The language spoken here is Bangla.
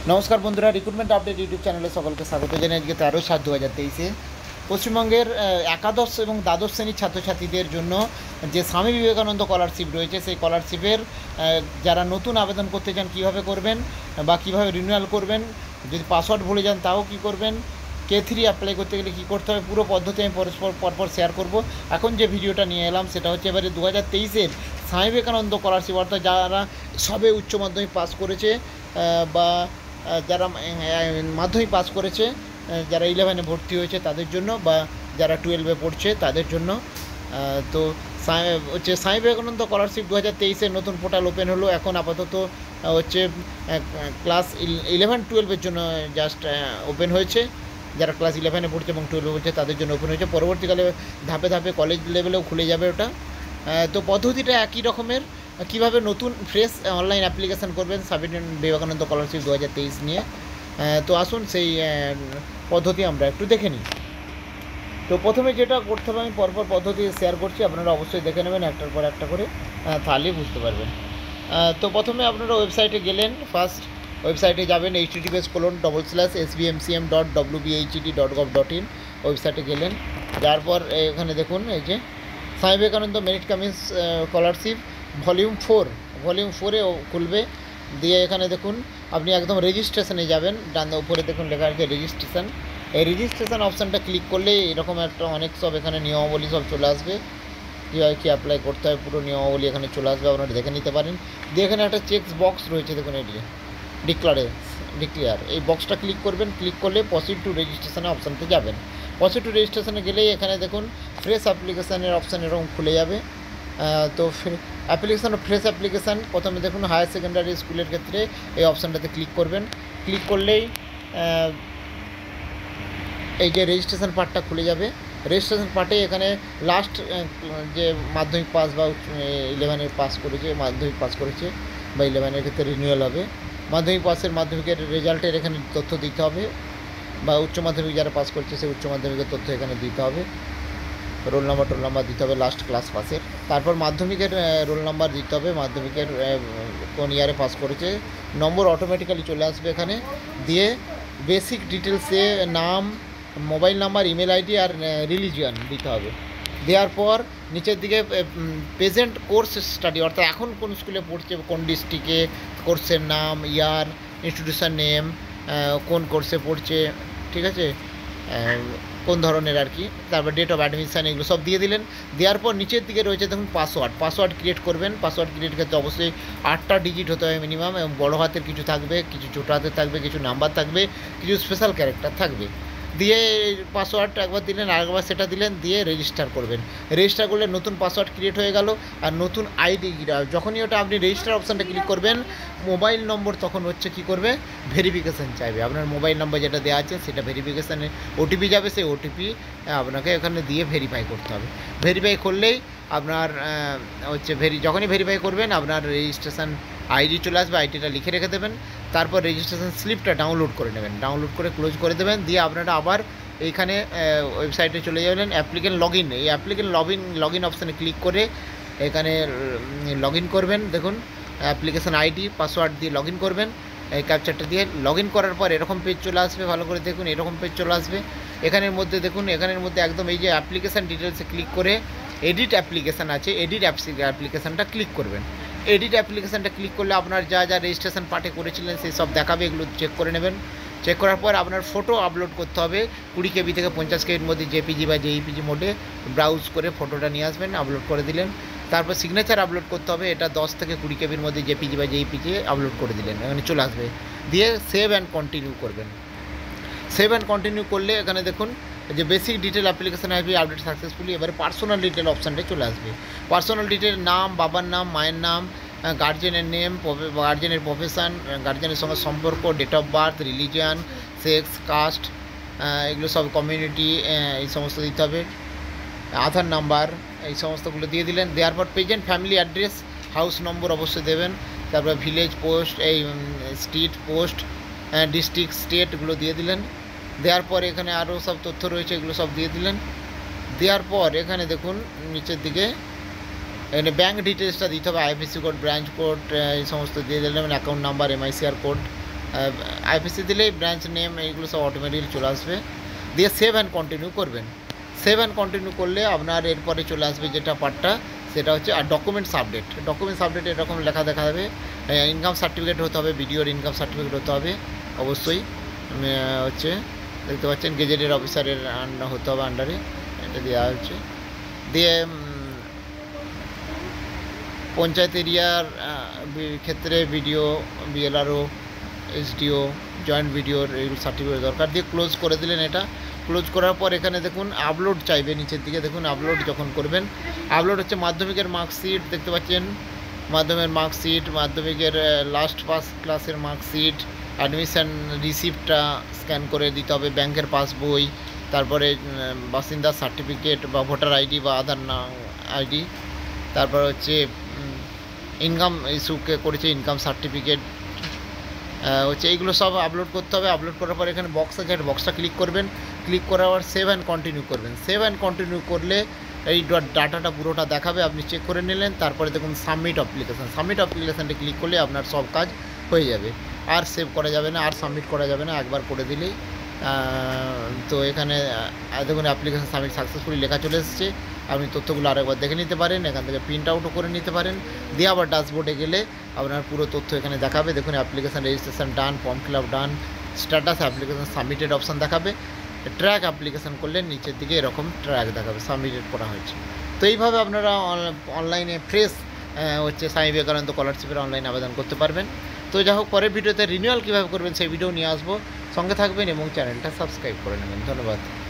নমস্কার বন্ধুরা, রিক্রুটমেন্ট আপডেট ইউটিউব চ্যানেলে সকলকে স্বাগত জানাই। আজকে 13/7/2023 পশ্চিমবঙ্গের একাদশ এবং দ্বাদশ শ্রেণীর ছাত্রছাত্রীদের জন্য যে স্বামী বিবেকানন্দ স্কলারশিপ রয়েছে, সেই স্কলারশিপের যারা নতুন আবেদন করতে চান কীভাবে করবেন বা কীভাবে রিনিউয়াল করবেন, যদি পাসওয়ার্ড ভুলে যান তাও কী করবেন, K3 অ্যাপ্লাই করতে গেলে কী করতে হবে, পুরো পদ্ধতি আমি পরপর শেয়ার করব। এখন যে ভিডিওটা নিয়ে এলাম সেটা হচ্ছে এবারে 2023-এর স্বামী বিবেকানন্দ স্কলারশিপ, অর্থাৎ যারা সবে উচ্চ মাধ্যমিক পাস করেছে বা যারা মাধ্যমিক পাস করেছে, যারা 11-এ ভর্তি হয়েছে তাদের জন্য, বা যারা 12-এ পড়ছে তাদের জন্য। তো হচ্ছে স্বামী বিবেকানন্দ স্কলারশিপ 2023-এর নতুন পোর্টাল ওপেন হলো। এখন আপাতত হচ্ছে ক্লাস 11-12-এর জন্য জাস্ট ওপেন হয়েছে। যারা ক্লাস 11-এ পড়ছে এবং 12-এ পড়ছে তাদের জন্য ওপেন হয়েছে। পরবর্তীকালে ধাপে ধাপে কলেজ লেভেলেও খুলে যাবে ওটা। তো পদ্ধতিটা একই রকমের। কীভাবে নতুন ফ্রেশ অনলাইন অ্যাপ্লিকেশান করবেন স্বামী বিবেকানন্দ স্কলারশিপ 2023 নিয়ে, তো আসুন সেই পদ্ধতি আমরা একটু দেখে নিই। তো প্রথমে যেটা করতে হবে, আমি পরপর পদ্ধতি শেয়ার করছি, আপনারা অবশ্যই দেখে নেবেন একটার পর একটা করে, তাহলেই বুঝতে পারবেন। তো প্রথমে আপনারা ওয়েবসাইটে গেলেন। ফার্স্ট ওয়েবসাইটে যাবেন, https://svmcm.wbhet.gov.in ওয়েবসাইটে গেলেন। যার পর এখানে দেখুন এই যে Swami Vivekananda merit coming scholarship volume 4-এ খুলবে। দিয়ে এখানে দেখুন আপনি একদম রেজিস্ট্রেশনে যাবেন। ডান উপরে দেখুন লেখা আছে রেজিস্ট্রেশন। এই রেজিস্ট্রেশন অপশানটা ক্লিক করলে এরকম একটা অনেক সব এখানে নিয়মাবলী সব চলে আসবে, কীভাবে কী অ্যাপ্লাই করতে হয় পুরো নিয়মাবলী এখানে চলে আসবে, আপনারা দেখে নিতে পারেন। দিয়ে এখানে একটা চেক বক্স রয়েছে, দেখুন এটি ডিক্লেয়ার, এই বক্সটা ক্লিক করবেন। ক্লিক করলে প্রসিড টু রেজিস্ট্রেশনে অপশানতে যাবেন। প্রসিড টু রেজিস্ট্রেশনে গেলেই এখানে দেখুন ফ্রেশ অ্যাপ্লিকেশানের অপশান এরকম খুলে যাবে। তো ফ্রেশ অ্যাপ্লিকেশান প্রথমে দেখুন হায়ার সেকেন্ডারি স্কুলের ক্ষেত্রে এই অপশানটাতে ক্লিক করবেন। ক্লিক করলেই এই যে রেজিস্ট্রেশন পার্টটা খুলে যাবে। রেজিস্ট্রেশন পার্টে এখানে লাস্ট যে মাধ্যমিক পাস বা 11-এর পাস করেছে, মাধ্যমিক পাস করেছে বা 11-এর ক্ষেত্রে রিনিউয়াল হবে। মাধ্যমিকের রেজাল্টের এখানে তথ্য দিতে হবে, বা উচ্চ মাধ্যমিক যারা পাস করছে সেই উচ্চ মাধ্যমিকের তথ্য এখানে দিতে হবে। রোল নাম্বার দিতে হবে লাস্ট ক্লাস পাসের। তারপর মাধ্যমিকের রোল নাম্বার দিতে হবে, মাধ্যমিকের কোন ইয়ারে পাস করেছে, নম্বর অটোমেটিক্যালি চলে আসবে এখানে। দিয়ে বেসিক ডিটেলসে নাম, মোবাইল নাম্বার, ইমেল আইডি আর রিলিজিয়ান দিতে হবে। দেওয়ার পর নিচের দিকে প্রেজেন্ট কোর্স স্টাডি, অর্থাৎ এখন কোন স্কুলে পড়ছে, কোন ডিস্ট্রিক্টে, কোর্সের নাম, ইয়ার, ইনস্টিটিউশন নেম, কোন কোর্সে পড়ছে, ঠিক আছে, কোন ধরনের আর কি, তারপর ডেট অফ অ্যাডমিশান, এগুলো সব দিয়ে দিলেন। দেওয়ার পর নিচের দিকে রয়েছে দেখুন পাসওয়ার্ড ক্রিয়েট করবেন। পাসওয়ার্ড ক্রিয়েট ক্ষেত্রে অবশ্যই 8টা ডিজিট হতে হবে মিনিমাম, এবং বড়ো হাতের কিছু থাকবে, কিছু ছোটো হাতের থাকবে, কিছু নাম্বার থাকবে, কিছু স্পেশাল ক্যারেক্টার থাকবে। দিয়ে পাসওয়ার্ড একবার দিলেন, আরেকবার সেটা দিলেন, দিয়ে রেজিস্টার করবেন। রেজিস্টার করলে নতুন পাসওয়ার্ড ক্রিয়েট হয়ে গেল। আর নতুন আইডি, যখনই ওটা আপনি রেজিস্টার অপশানটা ক্লিক করবেন, মোবাইল নম্বর তখন হচ্ছে কী করবে, ভেরিফিকেশান চাইবে। আপনার মোবাইল নম্বর যেটা দেওয়া আছে সেটা ভেরিফিকেশানে ওটিপি যাবে, সেই ওটিপি আপনাকে এখানে দিয়ে ভেরিফাই করতে হবে। ভেরিফাই করলেই আপনার হচ্ছে যখনই ভেরিফাই করবেন আপনার রেজিস্ট্রেশন আইডি চলে আসবে, আইডিটা লিখে রেখে দেবেন। তারপর রেজিস্ট্রেশন স্লিপটা ডাউনলোড করে নেবেন, ডাউনলোড করে ক্লোজ করে দেবেন। দিয়ে আপনারা আবার এইখানে ওয়েবসাইটে চলে যাবেন, অ্যাপ্লিকেন্ট লগইন, এই অ্যাপ্লিকেন্ট লগইন অপশানে ক্লিক করে এখানে লগইন করবেন। দেখুন অ্যাপ্লিকেশান আইডি পাসওয়ার্ড দিয়ে লগইন করবেন, এই ক্যাপচারটা দিয়ে লগইন করার পর এরকম পেজ চলে আসবে। ভালো করে দেখুন, এরকম পেজ চলে আসবে। এখানের মধ্যে দেখুন, এখানের মধ্যে একদম এই যে অ্যাপ্লিকেশান ডিটেলসে ক্লিক করে এডিট অ্যাপ্লিকেশান আছে, এডিট অ্যাপ্লিকেশানটা ক্লিক করবেন। এডিট অ্যাপ্লিকেশানটা ক্লিক করলে আপনার যা রেজিস্ট্রেশন পার্টে করেছিলেন সেই সব দেখাবে, এগুলো চেক করে নেবেন। চেক করার পর আপনার ফটো আপলোড করতে হবে 20 KB থেকে 50 KBর মধ্যে, জেপিজি বা জেইপিজি মোডে ব্রাউজ করে ফটোটা নিয়ে আসবেন, আপলোড করে দিলেন। তারপর সিগনেচার আপলোড করতে হবে, এটা 10 থেকে 20 KBর মধ্যে জেপিজি বা জেইপিজি আপলোড করে দিলেন, এখানে চলে আসবে। দিয়ে সেভ অ্যান্ড কন্টিনিউ করবেন। সেভ অ্যান্ড কন্টিনিউ করলে এখানে দেখুন যে বেসিক ডিটেল অ্যাপ্লিকেশান আসবে, আপডেট সাকসেসফুলি। এবারে পার্সোনাল ডিটেল অপশানটা চলে আসবে। পার্সোনাল ডিটেল নাম, বাবার নাম, মায়ের নাম, গার্জেনের নেম, গার্জেনের প্রফেশান, গার্জেনের সঙ্গে সম্পর্ক, date of birth, religion, sex, caste, এগুলো সব, কমিউনিটি, এই সমস্ত দিতে হবে। আধার নাম্বার, এই সমস্তগুলো দিয়ে দিলেন। দেওয়ার পর present family address, house number অবশ্যই দেবেন। তারপর ভিলেজ, পোস্ট, এই স্ট্রিট, পোস্ট, ডিস্ট্রিক্ট, স্টেটগুলো দিয়ে দিলেন। দেওয়ার পর এখানে আরও সব তথ্য রয়েছে, এগুলো সব দিয়ে দিলেন। দেওয়ার পর এখানে দেখুন নিচের দিকে এখানে ব্যাঙ্ক ডিটেলসটা দিতে হবে, আইএফএসসি কোড, ব্রাঞ্চ কোড, এই সমস্ত দিয়ে দিলেন, account number, MICR code, IPC দিলেই ব্রাঞ্চ নেম এইগুলো সব অটোমেটিক্যালি চলে আসবে। দিয়ে সেভ অ্যান্ড কন্টিনিউ করবেন। সেভ অ্যান্ড কন্টিনিউ করলে আপনার এরপরে চলে আসবে যেটা পার্টটা, সেটা হচ্ছে আর ডকুমেন্টস আপডেট। ডকুমেন্টস আপডেট এরকম লেখা দেখা যাবে, ইনকাম সার্টিফিকেট হতে হবে, ভিডিওর ইনকাম সার্টিফিকেট হতে হবে অবশ্যই। হচ্ছে দেখতে পাচ্ছেন গেজেটেড অফিসারের হতে হবে আন্ডারে, এটা দেওয়া হচ্ছে। দিয়ে পঞ্চায়েত এরিয়ার ক্ষেত্রে ভিডিও, বিএলআরও, এসডিও, জয়েন্ট ভিডিওর এইগুলো সার্টিফিকেট দরকার। দিয়ে ক্লোজ করে দিলেন। এটা ক্লোজ করার পর এখানে দেখুন আপলোড চাইবে, নিচের দিকে দেখুন আপলোড যখন করবেন, আপলোড হচ্ছে মাধ্যমিকের মার্কশিট দেখতে পাচ্ছেন, মাধ্যমিকের মার্কশিট, মাধ্যমিকের লাস্ট ফার্স্ট ক্লাসের মার্কশিট, অ্যাডমিশন রিসিপ্টটা স্ক্যান করে দিতে হবে, ব্যাংকের পাসবই, তারপরে বাসিন্দার সার্টিফিকেট বা ভোটার আইডি বা আধার আইডি, তারপর হচ্ছে ইনকাম ইস্যু করেছে ইনকাম সার্টিফিকেট হচ্ছে, এইগুলো সব আপলোড করতে হবে। আপলোড করার পর এখানে বক্স আছে, বক্সটা ক্লিক করবেন। ক্লিক করার পর সেভ অ্যান্ড কন্টিনিউ করবেন। সেভ অ্যান্ড কন্টিনিউ করলে এই ডাটাটা পুরোটা দেখাবে, আপনি চেক করে নিলেন। তারপরে দেখুন সাবমিট অ্যাপ্লিকেশান, সাবমিট অ্যাপ্লিকেশানটা ক্লিক করলে আপনার সব কাজ হয়ে যাবে। আর সেভ করা যাবে না, আর সাবমিট করা যাবে না, একবার করে দিলেই। তো এখানে দেখুন অ্যাপ্লিকেশান সাবমিট সাকসেসফুলি লেখা চলে এসেছে। আপনি তথ্যগুলো আরেকবার দেখে নিতে পারেন, এখান থেকে প্রিন্ট আউটও করে নিতে পারেন। দিয়ে আবার ড্যাশবোর্ডে গেলে আপনার পুরো তথ্য এখানে দেখাবে। দেখুন application registration done, form fill up done, status application submitted option দেখাবে। ট্র্যাক অ্যাপ্লিকেশান করলে নিচের দিকে এরকম ট্র্যাক দেখাবে সাবমিটেড করা হয়েছে। তো এইভাবে আপনারা অনলাইনে ফ্রেশ হচ্ছে স্বামী বিবেকানন্দ স্কলারশিপের অনলাইন আবেদন করতে পারবেন। তো যাই হোক, পরের ভিডিওতে রিনিউয়াল কীভাবে করবেন সেই ভিডিও নিয়ে আসবো। সঙ্গে থাকবেন এবং চ্যানেলটা সাবস্ক্রাইব করে নেবেন। ধন্যবাদ।